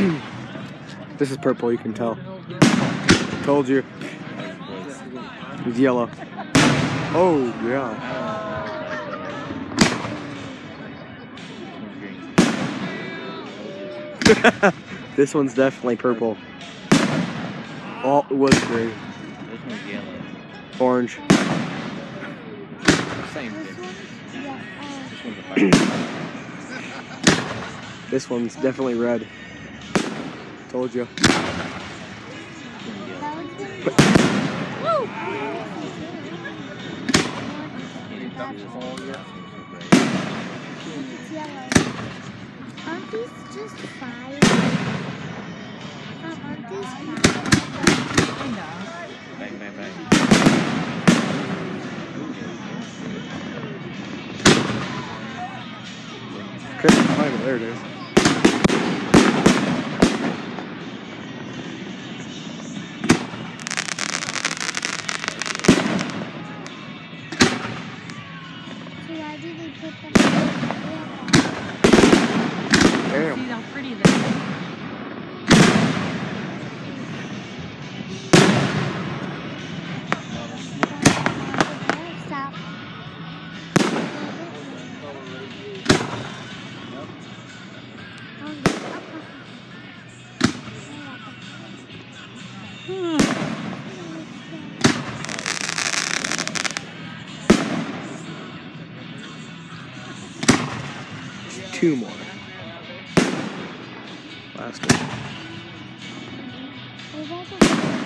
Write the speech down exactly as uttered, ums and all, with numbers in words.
This is purple, you can tell. Told you. It's yellow. Oh, yeah. This one's definitely purple. Oh, it was green. This one's yellow. Orange. Same difference. This one's a fire. This one's definitely red. Told you. Aren't these just fire? Aren't these fire? Bang, bang, bang. Couldn't find it. There it is. So why do they put them? Damn. See how pretty that is. Stop. Two more. Last one. Is that the